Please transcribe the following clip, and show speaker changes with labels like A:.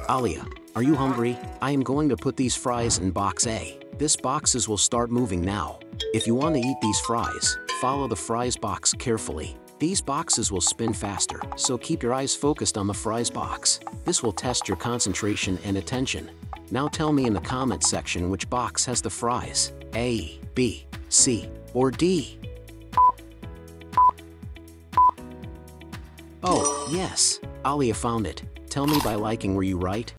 A: Alia, are you hungry? I am going to put these fries in box A. This boxes will start moving now. If you want to eat these fries, follow the fries box carefully. These boxes will spin faster, so keep your eyes focused on the fries box. This will test your concentration and attention. Now tell me in the comment section which box has the fries, A, B, C, or D. Oh, yes, Alia found it. Tell me by liking, were you right?